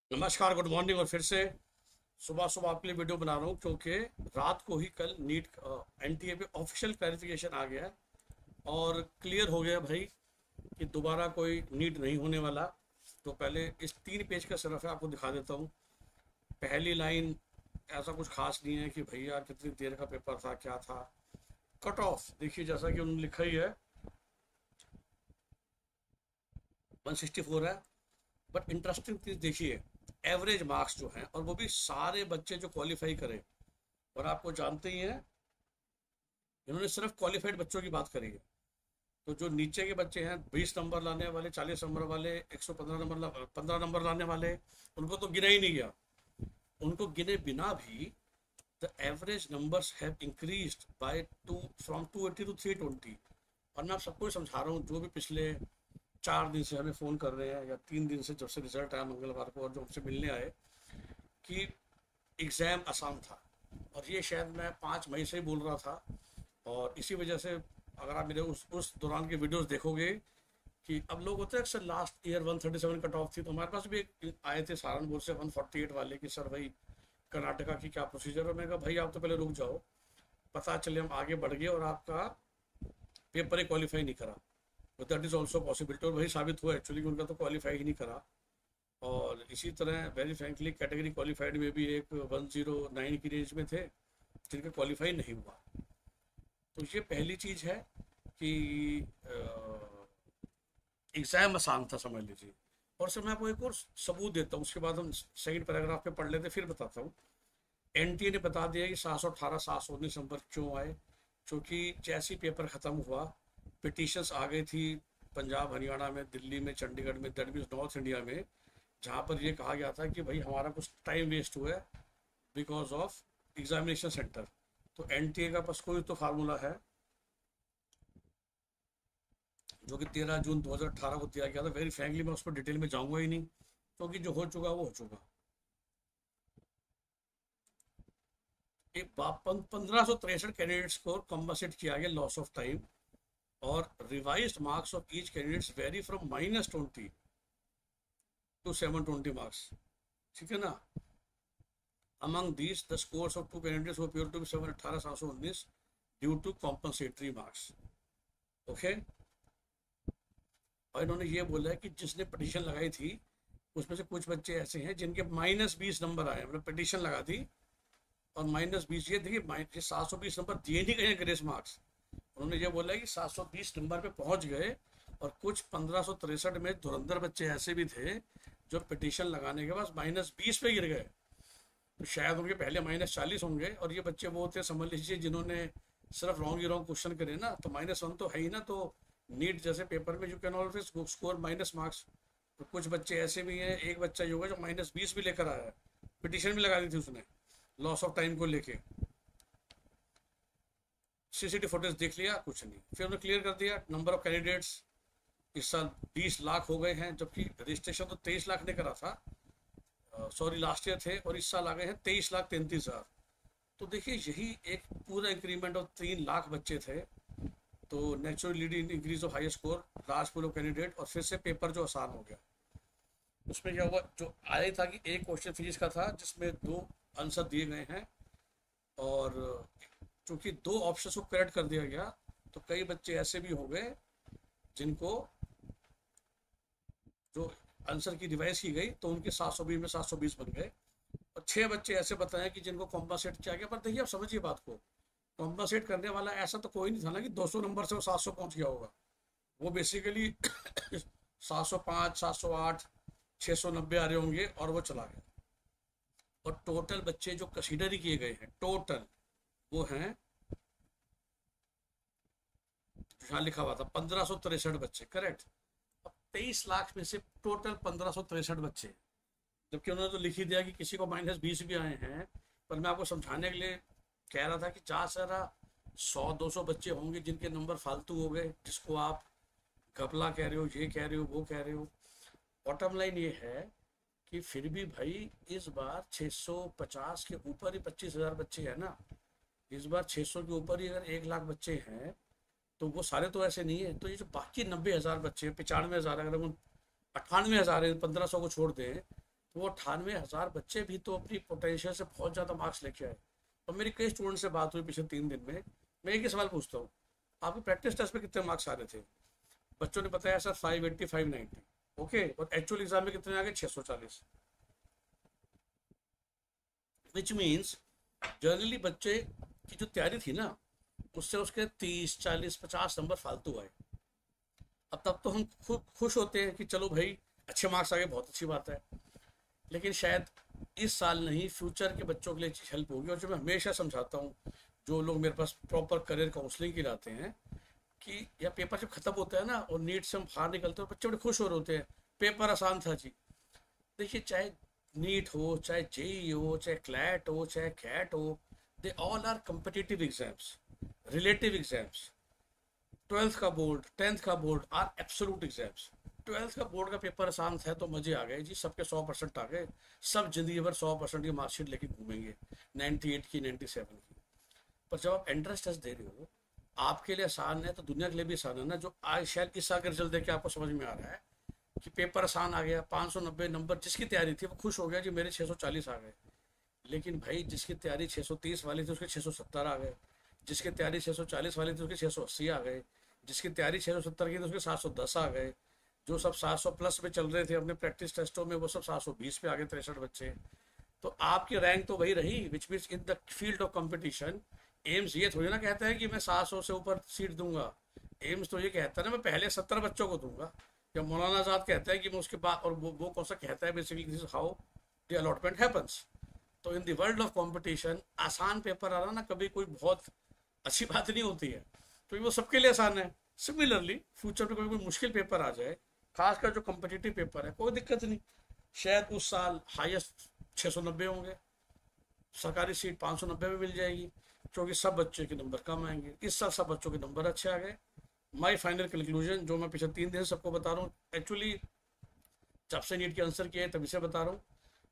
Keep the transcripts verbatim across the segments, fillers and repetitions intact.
नमस्कार, good morning. और फिर से सुबह सुबह आपके लिए वीडियो बना रहा हूँ क्योंकि रात को ही कल नीट एनटीए पे ऑफिशियल क्लैरिफिकेशन आ गया है और क्लियर हो गया भाई कि दोबारा कोई नीट नहीं होने वाला। तो पहले इस तीन पेज का सिर्फ है आपको दिखा देता हूँ। पहली लाइन ऐसा कुछ खास नहीं है कि भैया कितनी देर का पेपर था, क्या था। कट ऑफ देखिए, जैसा कि उन्होंने लिखा ही है, वन सिक्सटी फोर है। बट इंटरेस्टिंग चीज देखिए, एवरेज मार्क्स जो हैं, और वो भी सारे बच्चे जो क्वालिफाई करें। और आपको जानते ही हैं, इन्होंने सिर्फ क्वालिफाइड बच्चों की बात करी है। तो जो नीचे के बच्चे हैं, बीस नंबर लाने वाले, चालीस नंबर वाले, एक सौ पंद्रह नंबर पंद्रह नंबर लाने वाले, उनको तो गिना ही नहीं गया। उनको गिने बिना भी the average numbers have increased by two from two eighty to three twenty. और मैं आप सबको समझा रहा हूँ, जो भी पिछले चार दिन से हमें फ़ोन कर रहे हैं, या तीन दिन से जब से रिजल्ट आया मंगलवार को, और जो हमसे मिलने आए कि एग्ज़ाम आसान था। और ये शायद मैं पाँच मई से ही बोल रहा था। और इसी वजह से अगर आप मेरे उस उस दौरान के वीडियोस देखोगे कि अब लोग होते हैं अक्सर, last year one thirty seven cut off थी, तो हमारे पास भी एक आए थे सहारनपुर से वन फोर्टी एट वाले कि सर भाई कर्नाटका की क्या प्रोसीजर है। मैं कहा भाई आप तो पहले रुक जाओ, पता चले हम आगे बढ़ गए और आपका पेपर ही क्वालिफाई नहीं करा। तो दैट इज़ ऑल्सो पॉसिबिलिटी, और वही साबित हुआ एक्चुअली कि उनका तो क्वालिफाई ही नहीं करा। और इसी तरह वेरी फ्रेंकली कैटेगरी क्वालिफाइड में भी एक वन जीरो नाइन की रेंज में थे जिनका क्वालिफाई नहीं हुआ। तो ये पहली चीज़ है कि एग्ज़ाम आसान था, समझ लीजिए। और सर मैं आपको एक और सबूत देता हूँ, उसके बाद हम सेकंड पैराग्राफ पे पढ़ लेते, फिर बताता हूँ। एनटीए ने बता दिया कि सात सौ अठारह सात सौ उन्नीस नंबर क्यों आए। क्योंकि जैसे ही पेपर ख़त्म हुआ, पिटिशंस आ गई थी पंजाब, हरियाणा में, दिल्ली में, चंडीगढ़ में, दैट मीन्स नॉर्थ इंडिया में, जहाँ पर ये कहा गया था कि भाई हमारा कुछ टाइम वेस्ट हुआ है बिकॉज ऑफ एग्जामिनेशन सेंटर। तो एनटीए का पास कोई तो फार्मूला है जो कि तेरह जून दो हज़ार अठारह को दिया गया था। वेरी फ्रैंकली मैं उस पर डिटेल में जाऊंगा ही नहीं, क्योंकि तो जो हो चुका वो हो चुका। एक पंद्रह सौ तिरसठ कैंडिडेट्स को कम्पनसेट किया गया लॉस ऑफ टाइम। और revised marks of each candidates vary from minus twenty to seven twenty marks. ठीक है ना। Among these, the scores of two candidates who appeared to be seven अठारह सात सौ उन्नीस due to compensatory marks. Okay? और इन्होंने ये बोला है कि जिसने पिटीशन लगाई थी उसमें से कुछ बच्चे ऐसे हैं जिनके माइनस बीस नंबर आए। मतलब पिटीशन लगा दी और माइनस बीस, ये देखिए सात सौ बीस नंबर दिए नहीं गए ग्रेस मार्क्स। उन्होंने ये बोला है कि सात सौ बीस नंबर पे पहुंच गए। और कुछ पंद्रह सौ तिरसठ में धुरंधर बच्चे ऐसे भी थे जो पिटीशन लगाने के बाद माइनस बीस पे गिर गए। तो शायद उनके पहले माइनस चालीस होंगे, और ये बच्चे वो थे, समझ लीजिए, जिन्होंने सिर्फ रॉन्ग ही रॉन्ग क्वेश्चन करे ना, तो माइनस वन तो है ही ना। तो नीट जैसे पेपर में you can always score minus marks. तो कुछ बच्चे ऐसे भी हैं, एक बच्चा ही होगा जो माइनस बीस भी लेकर आया है, पिटीशन भी लगा दी थी उसने लॉस ऑफ टाइम को लेके। सीसीटीवी फुटेज देख लिया, कुछ नहीं। फिर उन्होंने क्लियर कर दिया नंबर ऑफ कैंडिडेट्स इस साल बीस लाख हो गए हैं, जबकि रजिस्ट्रेशन तो तेईस लाख ने करा था, सॉरी लास्ट ईयर थे, और इस साल आ गए हैं तेईस लाख तैंतीस हजार। तो देखिए, यही एक पूरा इंक्रीमेंट ऑफ तीन लाख बच्चे थे। तो natural leading increase of high score, large pool of candidate, और फिर से पेपर जो आसान हो गया। उसमें क्या हुआ, जो आया था कि एक क्वेश्चन फिजिक्स का था जिसमें दो आंसर दिए गए हैं, और चूंकि दो ऑप्शन को करेक्ट कर दिया गया, तो कई बच्चे ऐसे भी हो गए जिनको जो आंसर की रिवाइज की गई तो उनके सात सौ बीस में सात सौ बीस बन गए। और छह बच्चे ऐसे बताए कि जिनको कॉम्पनसेट किया गया। पर देखिए, आप समझिए बात को, कॉम्पनसेट करने वाला ऐसा तो कोई नहीं था ना कि दो सौ नंबर से वो सात सौ पहुंच गया होगा। वो बेसिकली सात सौ पाँच, सात सौ आठ, छह सौ नब्बे आ रहे होंगे, और वो चला गया। और टोटल बच्चे जो कंसीडर ही किए गए हैं टोटल, वो हैं, यहाँ लिखा हुआ था पंद्रह सौ तिरसठ बच्चे, करेक्ट। अब तेईस लाख में से टोटल पंद्रह सौ तिरसठ बच्चे, जबकि उन्होंने तो लिख ही दिया कि किसी को माइनस बीस भी आए हैं। पर मैं आपको समझाने के लिए कह रहा था कि जहाँ सारा सौ दो सौ बच्चे होंगे जिनके नंबर फालतू हो गए, जिसको आप घपला कह रहे हो, ये कह रहे हो, वो कह रहे हो। बॉटम लाइन ये है कि फिर भी भाई इस बार छः सौ पचास के ऊपर ही पच्चीस हजार बच्चे हैं ना। इस बार छः सौ के ऊपर ही अगर एक लाख बच्चे हैं, तो वो सारे तो ऐसे नहीं है। तो ये जो बाकी नब्बे हजार बच्चे, पचानवे हजार, अगर हम अट्ठानवे हजार है, पंद्रह सौ को छोड़ दें, वो अट्ठानवे हज़ार बच्चे भी तो अपनी पोटेंशियल से बहुत ज़्यादा मार्क्स लेके आए। और मेरी कई स्टूडेंट से बात हुई पिछले तीन दिन में, मैं एक ही सवाल पूछता हूँ, आपके प्रैक्टिस टेस्ट में कितने मार्क्स आ रहे थे? बच्चों ने बताया sir five eighty five ninety. Okay, और एक्चुअल एग्जाम में कितने आ गए? छः सौ चालीस। विच मीन्स जनरली बच्चे की जो तैयारी थी ना, उससे उसके तीस चालीस पचास नंबर फालतू आए। अब तब तो हम खुद खुश होते हैं कि चलो भाई अच्छे मार्क्स आ गए, बहुत अच्छी बात है। लेकिन शायद इस साल नहीं, फ्यूचर के बच्चों के लिए चीज़ हेल्प होगी। और जो मैं हमेशा समझाता हूँ, जो लोग मेरे पास प्रॉपर करियर काउंसलिंग के लिए आते हैं, कि यह पेपर जब खत्म होता है ना और नीट से हम बाहर निकलते हैं, बच्चे बड़े खुश हो रहे होते हैं, पेपर आसान था जी। देखिए, चाहे नीट हो, चाहे जेई हो, चाहे क्लैट हो, चाहे कैट हो, they all are competitive exams, relative exams. Twelfth का बोर्ड, टेंथ का board are absolute exams. Twelfth का बोर्ड का पेपर आसान था तो मजे आ गए जी, सबके सौ परसेंट आ गए, सब जिंदगी भर सौ परसेंट की मार्कशीट लेके घूमेंगे, नाइन्टी एट की, नाइन्टी सेवन की। पर जब आप एंट्रेंस टेस्ट दे रहे हो, आपके लिए आसान है तो दुनिया के लिए भी आसान है ना। जो आज शायद इस साल का रिजल्ट देख के आपको समझ में आ रहा है कि पेपर आसान आ गया, पाँच सौ नब्बे नंबर, जिसकी तैयारी थी वो खुश हो गया जी, मेरे छः सौ चालीस आ गए। लेकिन भाई जिसकी तैयारी छः सौ तीस वाली थी उसके छः सौ सत्तर आ गए, जिसकी तैयारी छः सौ चालीस वाली थी उसके छः सौ अस्सी आ गए, जिसकी तैयारी छः सौ सत्तर की थी उसके सात सौ दस आ गए, जो सब सात सौ प्लस में चल रहे थे अपने प्रैक्टिस टेस्टों में वो सब सात सौ बीस पे आ गए, तिरसठ बच्चे। तो आपकी रैंक तो वही रही, which means in the field of competition AIIMS ये थोड़ी ना कहता है कि मैं सात सौ से ऊपर सीट दूंगा। एम्स तो ये कहता है ना मैं पहले सत्तर बच्चों को दूंगा। या मौलाना आजाद कहता है कि मैं उसके बाद, और वो, वो कौन सा कहता है, basically this is how the allotment happens. तो in the world of competition आसान पेपर आ रहा ना कभी कोई बहुत अच्छी बात नहीं होती है, क्योंकि वो सबके लिए आसान है। सिमिलरली फ्यूचर में कोई कोई मुश्किल पेपर आ जाए, खासकर जो कम्पिटिटिव पेपर है, कोई दिक्कत नहीं। शायद उस साल हाईएस्ट छः सौ नब्बे होंगे, सरकारी सीट पाँच सौ नब्बे में मिल जाएगी, क्योंकि सब बच्चे के नंबर कम आएंगे। इस साल सब बच्चों के नंबर अच्छे आ गए। माई फाइनल कंक्लूजन जो मैं पिछले तीन दिन सबको बता रहा हूँ, एक्चुअली जब से नीट के आंसर किए तभी से बता रहा हूँ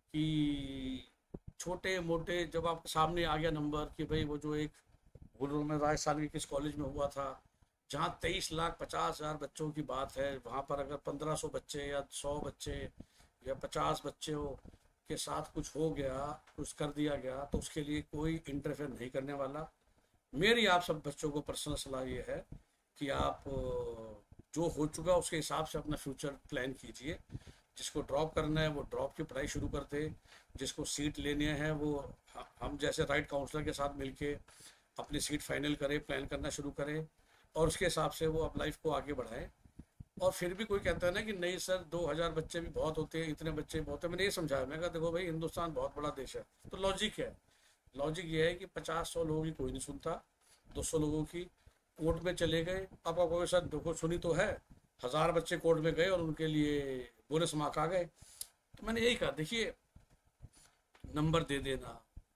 कि छोटे मोटे जब आपके सामने आ गया नंबर कि भाई वो जो एक बोल रहा हूँ मैं राजस्थान के किस कॉलेज में हुआ था, जहाँ तेईस लाख पचास हज़ार बच्चों की बात है, वहाँ पर अगर पंद्रह सौ बच्चे या सौ बच्चे या पचास बच्चे हो के साथ कुछ हो गया, कुछ कर दिया गया, तो उसके लिए कोई इंटरफेयर नहीं करने वाला। मेरी आप सब बच्चों को पर्सनल सलाह ये है कि आप जो हो चुका उसके हिसाब से अपना फ्यूचर प्लान कीजिए। जिसको ड्रॉप करना है वो ड्रॉप की पढ़ाई शुरू कर दे, जिसको सीट लेनी है वो हम जैसे राइट काउंसलर के साथ मिलके अपनी सीट फाइनल करे, प्लान करना शुरू करे, और उसके हिसाब से वो अब लाइफ को आगे बढ़ाए। और फिर भी कोई कहता है ना कि नहीं सर दो हज़ार बच्चे भी बहुत होते हैं, इतने बच्चे बहुत है, मैंने ये समझाया, मैं कहा देखो भाई हिंदुस्तान बहुत बड़ा देश है। तो लॉजिक है, लॉजिक ये है कि पचास सौ लोगों की कोई नहीं सुनता, दो सौ लोगों की कोर्ट में चले गए, अब आपको सर देखो सुनी तो है, हज़ार बच्चे कोर्ट में गए और उनके लिए बोनस मार्क आ गए। तो मैंने यही कहा देखिए, नंबर दे देना,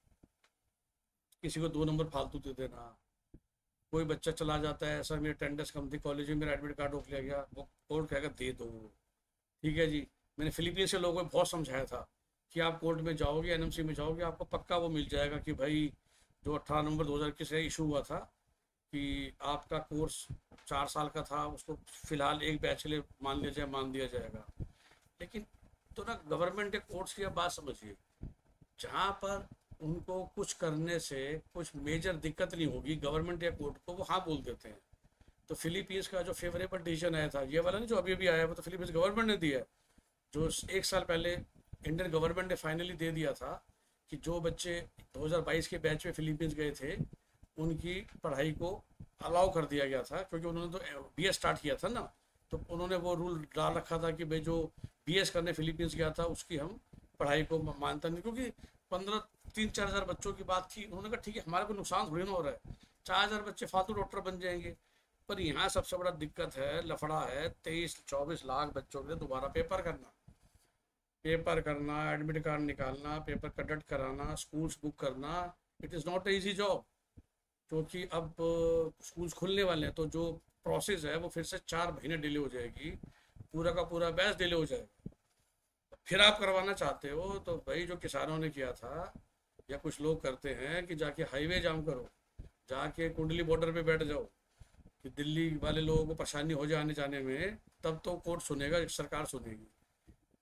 किसी को दो नंबर फालतू दे देना, कोई बच्चा चला जाता है सर मेरी अटेंडेंस कम थी कॉलेज में, मेरा एडमिट कार्ड रोक लिया गया, वो कोर्ट कहेगा दे दो, ठीक है जी। मैंने फिलीपींस के लोगों को बहुत समझाया था कि आप कोर्ट में जाओगे, एनएमसी में जाओगे, आपको पक्का वो मिल जाएगा कि भाई जो अट्ठारह नंबर दो हज़ार इक्कीस से इशू हुआ था कि आपका कोर्स चार साल का था, उसको फिलहाल एक बैच के लिए मान लिया जाए, मान दिया जाएगा। लेकिन तो ना गवर्नमेंट के कोर्ट्स की बात समझिए, जहाँ पर उनको कुछ करने से कुछ मेजर दिक्कत नहीं होगी, गवर्नमेंट या कोर्ट को वो हाँ बोल देते हैं। तो फिलीपींस का जो फेवरेबल डिसीजन आया था, ये वाला नहीं जो अभी अभी आया, वो तो फिलीपींस गवर्नमेंट ने दिया है। जो एक साल पहले इंडियन गवर्नमेंट ने फाइनली दे दिया था कि जो बच्चे दो हज़ार बाईस के बैच में फिलीपींस गए थे उनकी पढ़ाई को अलाउ कर दिया गया था, क्योंकि उन्होंने तो बी एस स्टार्ट किया था ना, तो उन्होंने वो रूल डाल रखा था कि भाई जो बी एस करने फिलीपींस गया था उसकी हम पढ़ाई को मानता नहीं, क्योंकि पंद्रह तीन चार हज़ार बच्चों की बात थी। उन्होंने कहा ठीक है हमारा कोई नुकसान थोड़ी ना हो रहा है, चार हज़ार बच्चे फालतू डॉक्टर बन जाएंगे। पर यहाँ सबसे बड़ा दिक्कत है, लफड़ा है, तेईस चौबीस लाख बच्चों के लिए दोबारा पेपर करना, पेपर करना, एडमिट कार्ड निकालना, पेपर कंडक्ट कराना, स्कूल्स बुक करना, it is not a easy job. क्योंकि अब स्कूल्स खुलने वाले हैं तो जो प्रोसेस है वो फिर से चार महीने डिले हो जाएगी, पूरा का पूरा बैच डिले हो जाएगा। फिर आप करवाना चाहते हो तो भाई जो किसानों ने किया था या कुछ लोग करते हैं कि जाके हाईवे जाम करो, जाके कुंडली बॉर्डर पे बैठ जाओ कि दिल्ली वाले लोगों को परेशानी हो जाए आने जाने में, तब तो कोर्ट सुनेगा, सरकार सुनेगी।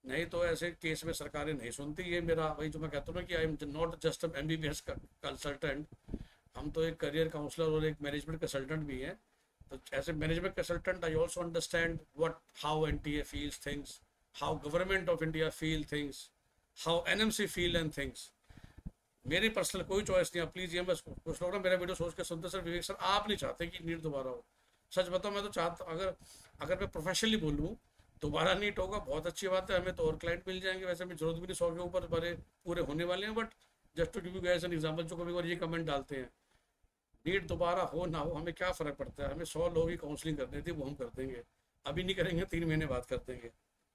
नहीं तो ऐसे केस में सरकारें नहीं सुनती। ये मेरा वही जो मैं कहता हूँ ना कि I am not just M B B S consultant, हम तो एक करियर काउंसलर और एक मैनेजमेंट कंसल्टेंट भी हैं। तो ऐसे management consultant I also understand what how N T A feels things, how government of India feel things, how N M C feel and things. मेरी पर्सनल कोई चॉइस नहीं है, प्लीज़ ये बस कुछ लोग ना मेरा वीडियो सोच के सुनते, सर विवेक सर आप नहीं चाहते कि नीट दोबारा हो। सच बताओ मैं तो चाहता, अगर अगर मैं प्रोफेशनली बोलूँ दोबारा नीट होगा बहुत अच्छी बात है, हमें तो और क्लाइंट मिल जाएंगे, वैसे भी जरूरत भी नहीं सौ के ऊपर बड़े पूरे होने वाले हैं। But just to give you guys an example, जो कभी बार ये कमेंट डालते हैं नीट दोबारा हो ना हो हमें क्या फ़र्क पड़ता है, हमें सौ लोग ही काउंसलिंग करनी थी वो हम कर देंगे, अभी नहीं करेंगे तीन महीने बाद कर देंगे।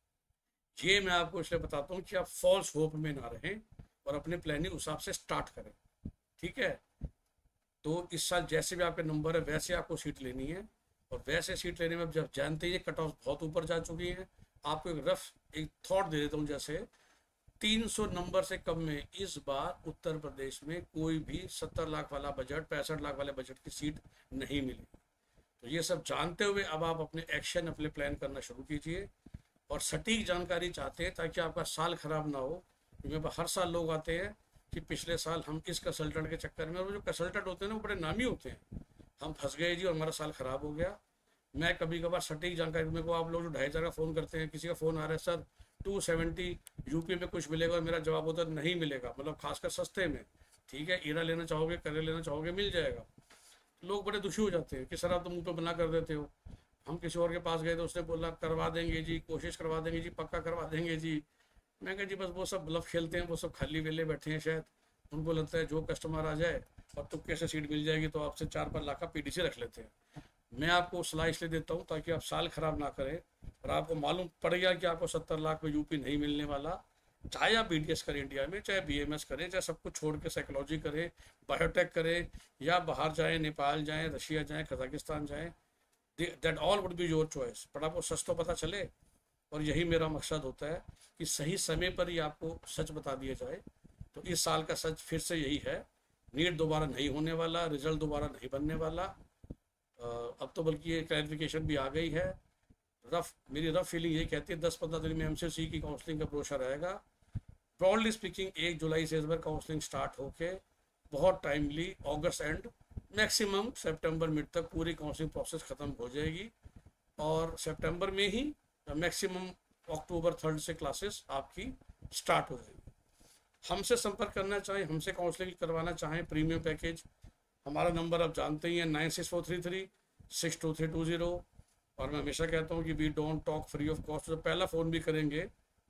ये मैं आपको इसलिए बताता हूँ कि आप फॉल्स होप में ना रहें और अपने प्लानिंग उस हिसाब से स्टार्ट करें, ठीक है। तो इस साल जैसे भी आपके नंबर है वैसे आपको सीट लेनी है, और वैसे सीट लेने में अब जब जानते हैं कट ऑफ बहुत ऊपर जा चुकी है, आपको एक रफ एक थॉट दे देता हूँ, जैसे तीन सौ नंबर से कम में इस बार उत्तर प्रदेश में कोई भी सत्तर लाख वाला बजट, पैंसठ लाख वाले बजट की सीट नहीं मिली। तो ये सब जानते हुए अब आप अपने एक्शन, अपने प्लान करना शुरू कीजिए, और सटीक जानकारी चाहते हैं ताकि आपका साल खराब ना हो। क्योंकि हर साल लोग आते हैं कि पिछले साल हम इस कंसल्टेंट के चक्कर में, और जो कंसल्टेंट होते हैं ना वो बड़े नामी होते हैं, हम फंस गए जी और हमारा साल खराब हो गया। मैं कभी कभार सटीक जानकारी, मेरे को आप लोग जो ढाई हज़ार का फ़ोन करते हैं, किसी का फ़ोन आ रहा है सर टू सेवेंटी यूपी में कुछ मिलेगा, और मेरा जवाब होता है नहीं मिलेगा, मतलब खासकर सस्ते में, ठीक है ईरा लेना चाहोगे, करे लेना चाहोगे मिल जाएगा। लोग बड़े दुखी हो जाते हैं कि सर आप तो मुँह पे बना कर देते हो। हम किसी और के पास गए तो उसने बोला करवा देंगे जी, कोशिश करवा देंगे जी, पक्का करवा देंगे जी। मैं कहा जी बस वो सब ब्लफ खेलते हैं, वो सब खाली वेले बैठे हैं शायद, उनको लगता है जो कस्टमर आ जाए और तुक्के से सीट मिल जाएगी तो आपसे चार पाँच लाख का पी डी सी रख लेते हैं। मैं आपको सलाह इसलिए देता हूँ ताकि आप साल खराब ना करें, और आपको मालूम पड़ गया कि आपको सत्तर लाख में यूपी नहीं मिलने वाला, चाहे आप बी डी एस करें इंडिया में, चाहे बी एम एस करें, चाहे सब कुछ छोड़ के साइकोलॉजी करें, बायोटेक करें, या बाहर जाएँ, नेपाल जाएँ, रशिया जाएँ, कजाकिस्तान जाएँ, that all would be your choice. पर आपको सच तो पता चले, और यही मेरा मकसद होता है कि सही समय पर ही आपको सच बता दिया जाए। तो इस साल का सच फिर से यही है, नीट दोबारा नहीं होने वाला, रिजल्ट दोबारा नहीं बनने वाला। अब तो बल्कि ये क्लैरिफिकेशन भी आ गई है। रफ मेरी रफ फीलिंग यही कहती है दस पंद्रह दिन में एम सी सी की काउंसलिंग का ब्रोशर आएगा। ब्रॉडली स्पीकिंग एक जुलाई से इस बार काउंसलिंग स्टार्ट होके बहुत टाइमली अगस्त एंड मैक्सिमम सितंबर मिड तक पूरी काउंसलिंग प्रोसेस ख़त्म हो जाएगी, और सितंबर में ही मैक्सिमम अक्टूबर थर्ड से क्लासेस आपकी स्टार्ट हो जाएगी। हमसे संपर्क करना चाहें, हमसे काउंसलिंग करवाना चाहें, प्रीमियम पैकेज, हमारा नंबर आप जानते ही हैं nine six four three three six two three two zero. और मैं हमेशा कहता हूँ कि we don't talk free of cost. तो पहला फ़ोन भी करेंगे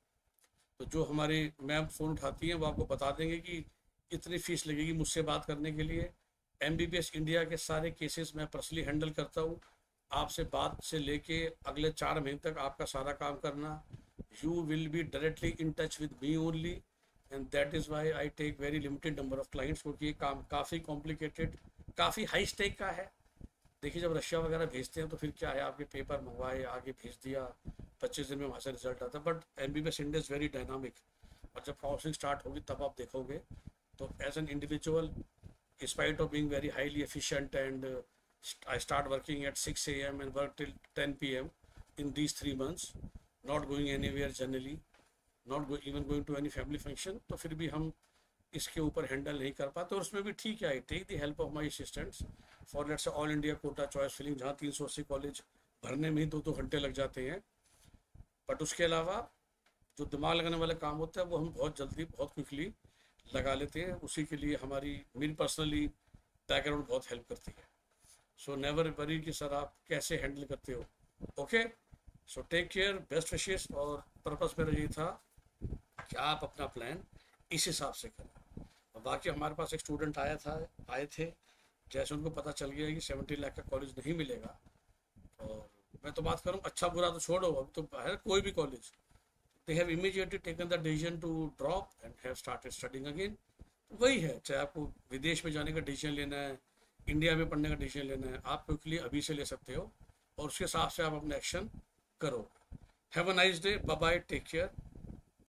तो जो हमारी मैम फ़ोन उठाती हैं वो आपको बता देंगे कि इतनी फ़ीस लगेगी मुझसे बात करने के लिए। M B B S India के सारे केसेस मैं पर्सनली हैंडल करता हूँ, आपसे बात से लेके अगले चार महीने तक आपका सारा काम करना। You will be directly in touch with me only, and that is why I take very limited number of clients, क्योंकि ये काम काफ़ी कॉम्प्लिकेटेड, काफ़ी हाई स्टेक का है। देखिए जब रशिया वगैरह भेजते हैं तो फिर क्या है, आपके पेपर मंगवाए, आगे भेज दिया, पच्चीस दिन में वहाँ से रिजल्ट आता है। But M B B S India is very dynamic, और जब काउंसलिंग स्टार्ट होगी तब आप देखोगे। तो as an individual, spite of being very highly efficient, and uh, I start working at six A M and work till ten P M in these three months, not going anywhere generally, not go, even going to any family function, तो फिर भी हम इसके ऊपर handle नहीं कर पाते। और उसमें भी ठीक है, I take the help of my assistants for let's all India quota choice filling, जहाँ तीन सौ अस्सी कॉलेज भरने में ही दो दो घंटे लग जाते हैं। बट उसके अलावा जो दिमाग लगाने वाला काम होता है वो हम बहुत जल्दी, बहुत क्विकली लगा लेते हैं। उसी के लिए हमारी मेरी पर्सनली बैकग्राउंड बहुत हेल्प करती है। सो नेवर वरी कि सर आप कैसे हैंडल करते हो। Okay, so take care, best wishes. और पर्पस मेरा यही था कि आप अपना प्लान इस हिसाब से करें। और बाकी हमारे पास एक स्टूडेंट आया था आए थे जैसे उनको पता चल गया कि सेवेंटी लाख का कॉलेज नहीं मिलेगा, और मैं तो बात करूँ अच्छा बुरा तो छोड़ो, अब तो है कोई भी college, they have immediately taken the decision to drop and have started studying again। वही है, चाहे आपको विदेश में जाने का डिसीजन लेना है, इंडिया में पढ़ने का डिसीजन लेना है, आप क्विकली अभी से ले सकते हो, और उसके हिसाब से आप अपना एक्शन करो। Have a nice day, bye bye, take care.